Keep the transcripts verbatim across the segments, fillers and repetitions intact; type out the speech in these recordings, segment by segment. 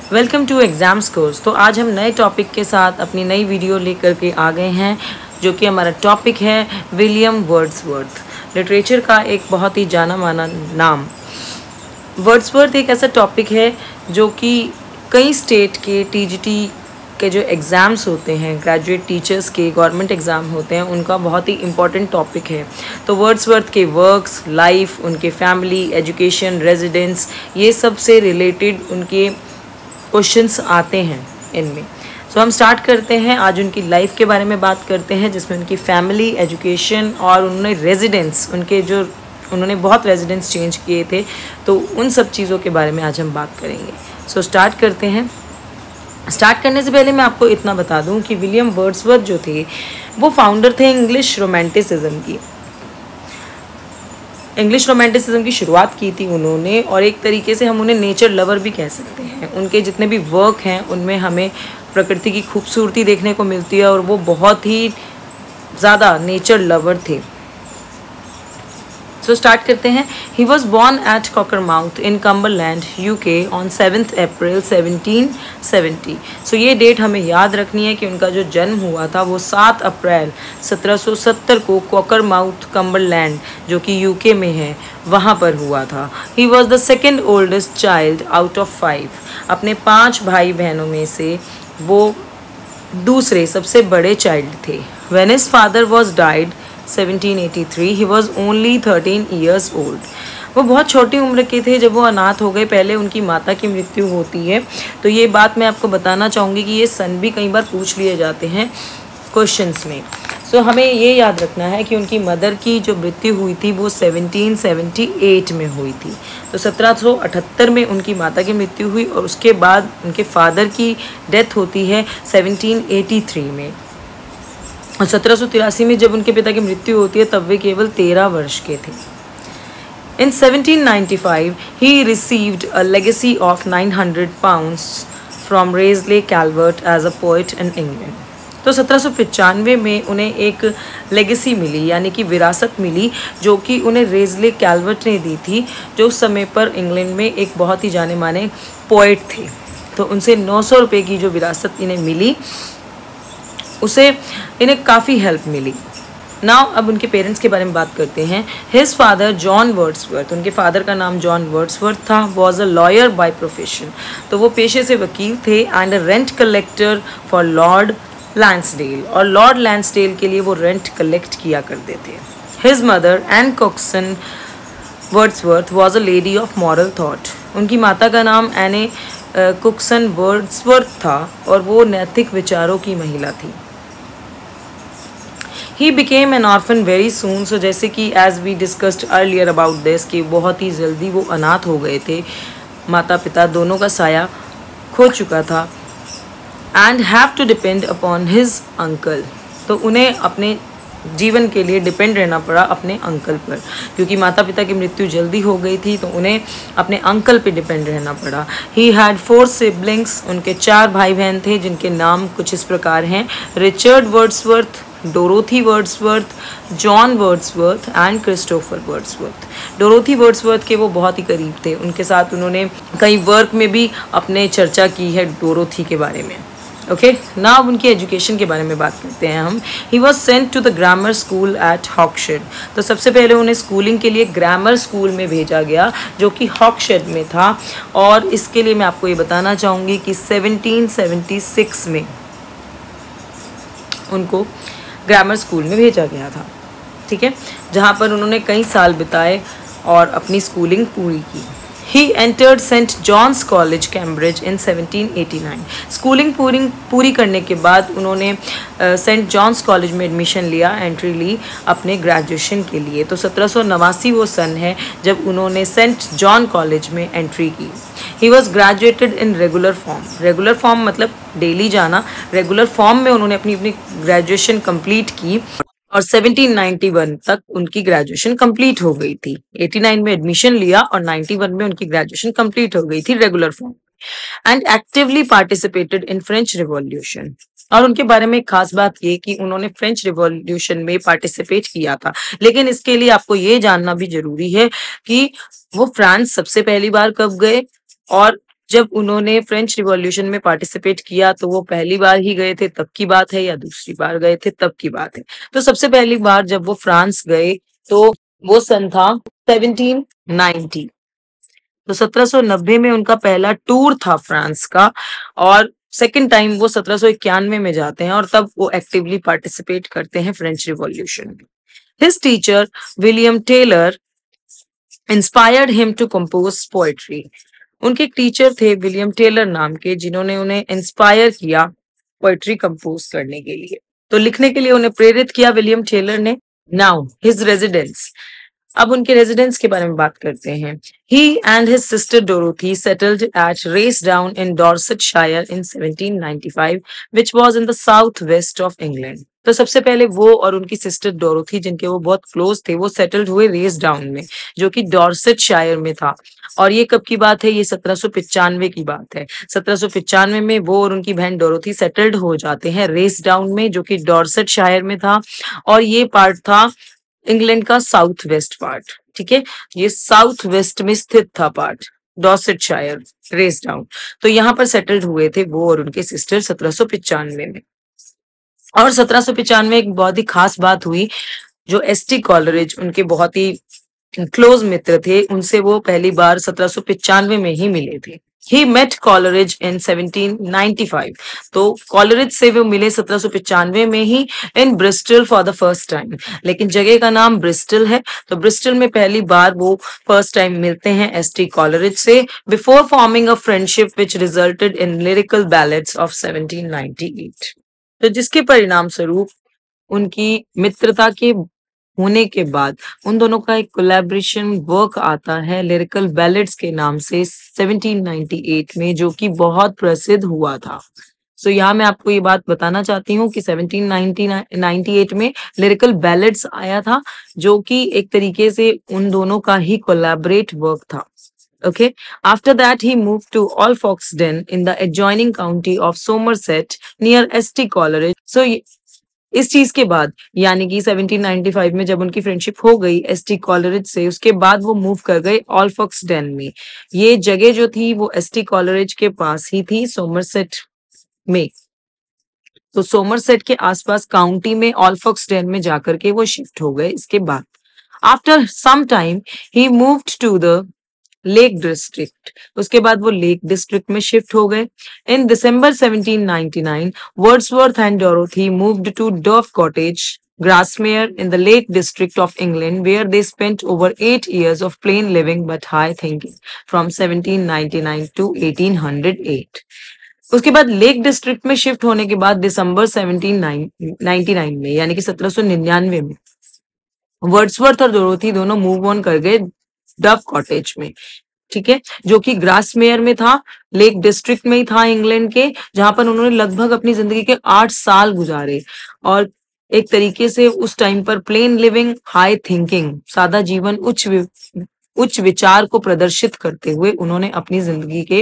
Welcome to exams course. तो आज हम नए टॉपिक के साथ अपनी नई वीडियो लेकर के आ गए हैं, जो कि हमारा टॉपिक है विलियम वर्ड्सवर्थ। लिटरेचर का एक बहुत ही जाना माना नाम। वर्ड्सवर्थ एक ऐसा टॉपिक है जो कि कई स्टेट के टीजीटी के जो एग्ज़ाम्स होते हैं, ग्रेजुएट टीचर्स के गवर्नमेंट एग्ज़ाम होते हैं, उनका बहुत ही इम्पॉर्टेंट टॉपिक है। तो वर्ड्सवर्थ के वर्क्स, लाइफ, उनके फैमिली, एजुकेशन, रेजिडेंस, ये सब से रिलेटेड उनके क्वेश्चंस आते हैं इनमें। सो so, हम स्टार्ट करते हैं। आज उनकी लाइफ के बारे में बात करते हैं, जिसमें उनकी फैमिली, एजुकेशन और उन्होंने रेजिडेंस, उनके जो उन्होंने बहुत रेजिडेंस चेंज किए थे, तो उन सब चीज़ों के बारे में आज हम बात करेंगे। सो so, स्टार्ट करते हैं। स्टार्ट करने से पहले मैं आपको इतना बता दूं कि विलियम वर्ड्सवर्थ जो थे वो फाउंडर थे इंग्लिश रोमांटिसिज्म की। इंग्लिश रोमांटिसिज्म की शुरुआत की थी उन्होंने, और एक तरीके से हम उन्हें नेचर लवर भी कह सकते हैं। उनके जितने भी वर्क हैं उनमें हमें प्रकृति की खूबसूरती देखने को मिलती है, और वो बहुत ही ज़्यादा नेचर लवर थे। सो so, स्टार्ट करते हैं। He was born at Cockermouth in Cumberland, UK on seventh April seventeen seventy. So ये डेट हमें याद रखनी है कि उनका जो जन्म हुआ था वो सात अप्रैल सत्रह सौ सत्तर को कॉकरमाउथ कम्बरलैंड, जो कि यूके में है, वहाँ पर हुआ था। He was the second oldest child out of five. अपने पाँच भाई बहनों में से वो दूसरे सबसे बड़े चाइल्ड थे। When his father was died seventeen eighty three, he was only thirteen years old। वो बहुत छोटी उम्र के थे जब वो अनाथ हो गए। पहले उनकी माता की मृत्यु होती है। तो ये बात मैं आपको बताना चाहूँगी कि ये सन भी कई बार पूछ लिए जाते हैं क्वेश्चंस में। सो so, हमें ये याद रखना है कि उनकी मदर की जो मृत्यु हुई थी वो सेवनटीन सेवेंटी एट में हुई थी। तो सत्रह सौ अठहत्तर में उनकी माता की मृत्यु हुई, और उसके बाद उनके फादर की डेथ होती है सेवनटीन एटी थ्री में। और सत्रह सौ तिरासी में जब उनके पिता की मृत्यु होती है तब वे केवल तेरह वर्ष के थे। In seventeen ninety five he received a legacy of nine hundred pounds from Raisley Calvert as a poet in England. तो सत्रह सौ पचानवे में उन्हें एक लेगेसी मिली, यानी कि विरासत मिली, जो कि उन्हें रेजले कैल्वर्ट ने दी थी, जो उस समय पर इंग्लैंड में एक बहुत ही जाने माने पोइट थे। तो उनसे नौ सौ रुपये की जो विरासत इन्हें मिली, उसे इन्हें काफ़ी हेल्प मिली। नाउ अब उनके पेरेंट्स के बारे में बात करते हैं। हिज फादर जॉन वर्ड्सवर्थ, उनके फादर का नाम जॉन वर्ड्सवर्थ था, was a lawyer by profession. तो वो पेशे से वकील थे, and a rent collector for Lord Lonsdale, और लॉर्ड लैंसडेल के लिए वो रेंट कलेक्ट किया करते थे। His mother Ann Cookson Wordsworth was a lady of moral thought. उनकी माता का नाम एने कुक्सन वर्ड्सवर्थ था, और वो नैतिक विचारों की महिला थी। He became an orphan very soon. So जैसे कि as we discussed earlier about this, कि बहुत ही जल्दी वो अनाथ हो गए थे, माता पिता दोनों का साया खो चुका था। And have to depend upon his uncle. तो उन्हें अपने जीवन के लिए डिपेंड रहना पड़ा अपने अंकल पर, क्योंकि माता पिता की मृत्यु जल्दी हो गई थी, तो उन्हें अपने अंकल पे डिपेंड रहना पड़ा। He had four siblings. उनके चार भाई बहन थे, जिनके नाम कुछ इस प्रकार हैं: Richard Wordsworth, Dorothy Wordsworth, John Wordsworth and Christopher Wordsworth. Dorothy Wordsworth के वो बहुत ही करीब थे। उनके साथ उन्होंने कई वर्क में भी अपने चर्चा की है डोरोथी के बारे में। ओके, ना अब उनकी एजुकेशन के बारे में बात करते हैं हम। He was sent to the grammar school at Hawkshead. तो सबसे पहले उन्हें स्कूलिंग के लिए ग्रामर स्कूल में भेजा गया, जो कि हॉक्शेड में था। और इसके लिए मैं आपको ये बताना चाहूँगी कि सेवनटीन सेवेंटी सिक्स में उनको ग्रामर स्कूल में भेजा गया था, ठीक है, जहाँ पर उन्होंने कई साल बिताए और अपनी स्कूलिंग पूरी की। He entered Saint John's College Cambridge in seventeen eighty nine. Schooling पूरी पूरी करने के बाद उन्होंने सेंट जॉन्स कॉलेज में एडमिशन लिया, एंट्री ली अपने ग्रेजुएशन के लिए। तो सत्रह सौ नवासी वो सन है जब उन्होंने सेंट जॉन कॉलेज में एंट्री की। He was graduated in regular form. Regular form मतलब डेली जाना। रेगुलर फॉर्म में उन्होंने अपनी अपनी ग्रेजुएशन कंप्लीट की, और सेवनटीन नाइंटी वन तक उनकी ग्रेजुएशन कंप्लीट हो गई थी। एटी नाइन में एडमिशन लिया और नाइंटी वन में उनकी ग्रेजुएशन कंप्लीट हो गई थी regular form. And actively participated in French revolution. और उनके बारे में एक खास बात ये कि उन्होंने फ्रेंच रिवॉल्यूशन में पार्टिसिपेट किया था। लेकिन इसके लिए आपको ये जानना भी जरूरी है कि वो फ्रांस सबसे पहली बार कब गए और जब उन्होंने फ्रेंच रिवॉल्यूशन में पार्टिसिपेट किया तो वो पहली बार ही गए थे तब की बात है या दूसरी बार गए थे तब की बात है? तो सबसे पहली बार जब वो फ्रांस गए तो वो सन था सेवनटीन नाइंटी। तो सत्रह सौ नब्बे में उनका पहला टूर था फ्रांस का, और सेकेंड टाइम वो सत्रह सौ इक्यानवे में जाते हैं और तब वो एक्टिवली पार्टिसिपेट करते हैं फ्रेंच रिवॉल्यूशन में। His teacher William Taylor inspired him to compose poetry. उनके एक टीचर थे विलियम टेलर नाम के, जिन्होंने उन्हें इंस्पायर किया पोएट्री कंपोज करने के लिए। तो लिखने के लिए उन्हें प्रेरित किया विलियम टेलर ने। नाउ हिज रेजिडेंस, अब उनके रेजिडेंस के बारे में बात करते हैं। He and his sister Dorothy settled at Racedown in Dorsetshire in seventeen ninety five, which was in the southwest of England. तो सबसे पहले वो और उनकी सिस्टर डोरोथी, जिनके वो बहुत क्लोज थे, वो सेटल्ड हुए रेस डाउन में, जो कि डॉर्सेटशायर में था। और ये कब की बात है? ये सत्रह सौ पिचानवे की बात है। सत्रह सौ पिचानवे में वो और उनकी बहन डोरोथी सेटल्ड हो जाते हैं रेस डाउन में, जो कि डॉर्सेटशायर में था, और ये पार्ट था इंग्लैंड का साउथ वेस्ट पार्ट। ठीक है, ये साउथ वेस्ट में स्थित था पार्ट, डॉर्सेटशायर, रेस डाउन। तो यहाँ पर सेटल्ड हुए थे वो और उनके सिस्टर सत्रह सौ पिचानवे में। और सत्रह सौ पिचानवे एक बहुत ही खास बात हुई, जो एसटी कॉलरिज उनके बहुत ही क्लोज मित्र थे, उनसे वो पहली बार सत्रह सौ पिचानवे में ही मिले थे। He met Coleridge in seventeen ninety five. तो कॉलरिज से वो मिले सत्रह सौ पिचानवे में he in Bristol for the first time. लेकिन जगह का नाम ब्रिस्टल है, तो ब्रिस्टल में पहली बार वो फर्स्ट टाइम मिलते हैं एस टी कॉलरिज से, before forming a friendship which resulted in Lyrical Ballads of seventeen ninety eight. तो जिसके परिणाम स्वरूप उनकी मित्रता के होने के बाद उन दोनों का एक कोलैबोरेशन वर्क आता है लिरिकल बैलेड्स के नाम से सेवनटीन नाइंटी एट में, जो कि बहुत प्रसिद्ध हुआ था। सो so, यहाँ मैं आपको ये बात बताना चाहती हूँ कि सेवनटीन नाइंटी एट में लिरिकल बैलेड्स आया था, जो कि एक तरीके से उन दोनों का ही कोलैबोरेट वर्क था। Okay. After that, he moved to Alfoxden in the adjoining county of Somerset near S T Coleridge. So इस चीज के बाद, यानी कि सेवनटीन नाइंटी फाइव में जब उनकी फ्रेंडशिप हो गई एस टी कॉलरिज से, उसके बाद वो मूव कर गए ऑल्फॉक्सडेन में। ये जगह जो थी वो एस टी कॉलरिज के पास ही थी, सोमरसेट में। तो सोमरसेट के आसपास काउंटी में ऑल्फॉक्सडेन में जाकर के वो शिफ्ट हो गए। इसके बाद after some time he moved to the Lake District, उसके बाद वो लेक डिस्ट्रिक्ट में शिफ्ट हो गए। In December seventeen ninety nine Wordsworth and Dorothy moved to डर्फ Cottage Grasmere in the Lake District of England, where they spent over eight years of plain living but high thinking from seventeen ninety nine to eighteen O eight. उसके बाद lake District में shift होने के बाद दिसंबर seventeen ninety nine में, यानी कि सत्रह सौ निन्यानवे में, वर्ड्सवर्थ और डोरोथी दोनों मूव ऑन कर गए डफ कॉटेज में। ठीक है, जो कि ग्रासमेयर में था, लेक डिस्ट्रिक्ट में ही था इंग्लैंड के, जहां पर उन्होंने लगभग अपनी जिंदगी के आठ साल गुजारे। और एक तरीके से उस टाइम पर प्लेन लिविंग हाई थिंकिंग, सादा जीवन उच्च उच्च विचार को प्रदर्शित करते हुए उन्होंने अपनी जिंदगी के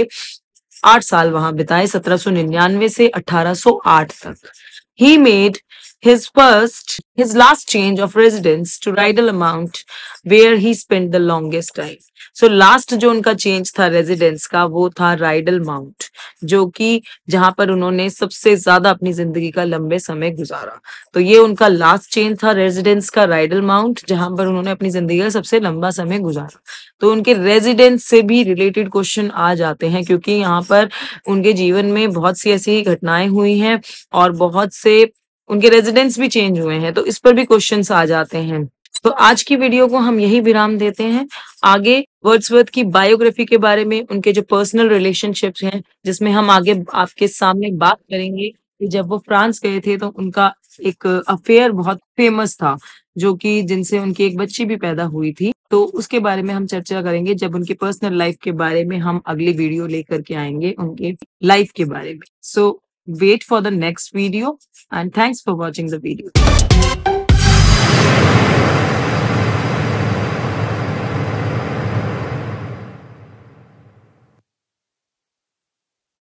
आठ साल वहां बिताए, सत्रह सौ निन्यानवे से अठारह सौ आठ तक। He made his first, his last change of residence to Rydal Mount, where he spent the longest time. So last जो उनका चेंज था रेजिडेंस का, वो था राइडल माउंट, जो कि जहां पर उन्होंने सबसे ज्यादा अपनी जिंदगी का लंबे समय गुजारा। तो ये उनका लास्ट चेंज था रेजिडेंस का, राइडल माउंट, जहां पर उन्होंने अपनी जिंदगी का सबसे लंबा समय गुजारा। तो उनके रेजिडेंस से भी रिलेटेड क्वेश्चन आ जाते हैं, क्योंकि यहाँ पर उनके जीवन में बहुत सी ऐसी घटनाएं हुई हैं और बहुत से उनके रेजिडेंस भी चेंज हुए हैं, तो इस पर भी क्वेश्चंस आ जाते हैं। तो आज की वीडियो को हम यही विराम देते हैं। आगे वर्ड्सवर्थ की बायोग्राफी के बारे में, उनके जो पर्सनल रिलेशनशिप्स हैं, जिसमें हम आगे आपके सामने बात करेंगे कि जब वो फ्रांस गए थे तो उनका एक अफेयर बहुत फेमस था, जो कि जिनसे उनकी एक बच्ची भी पैदा हुई थी। तो उसके बारे में हम चर्चा करेंगे जब उनके पर्सनल लाइफ के बारे में हम अगली वीडियो लेकर के आएंगे, उनके लाइफ के बारे में। सो wait for the next video and thanks for watching the video.